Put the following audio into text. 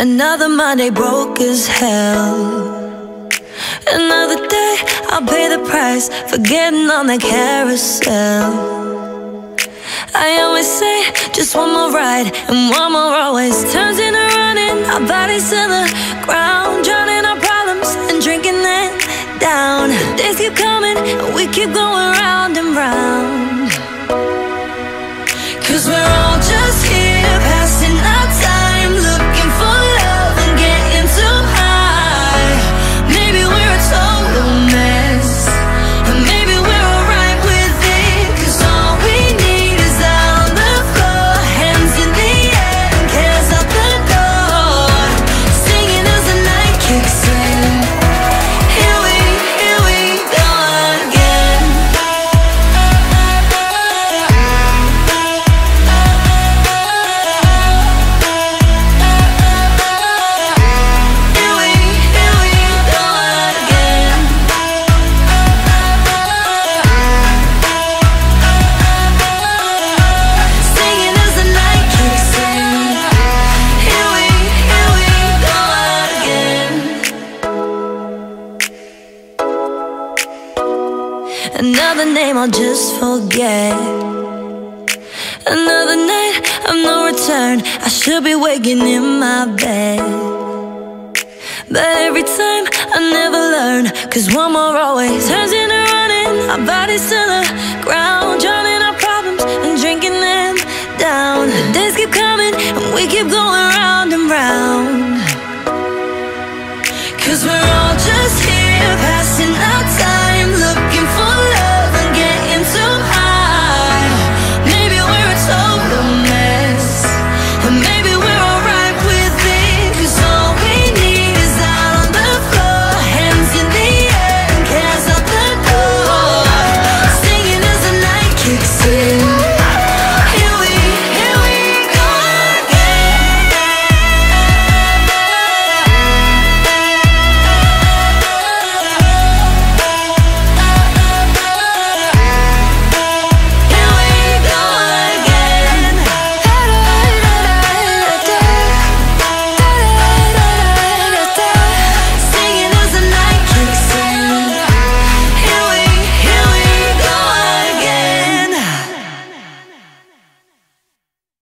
Another Monday broke as hell. Another day, I'll pay the price for getting on the carousel. I always say, just one more ride, and one more always turns into running. Our bodies to the ground, drowning our problems and drinking them down. The days keep coming, and we keep going round and round. 'Cause we're all just here, passing our time, looking for love and getting too high. Maybe we're a total mess, and maybe we're alright with it. 'Cause all we need is out on the floor, hands in the air and cares out the door. Singing as the night kicks in. Here we go again. Another name I'll just forget. Another night of no return. I should be waking in my bed, but every time I never learn. 'Cause one more always turns into running. Our bodies to the ground, drowning our problems and drinking them down. The days keep coming and we keep going round and round.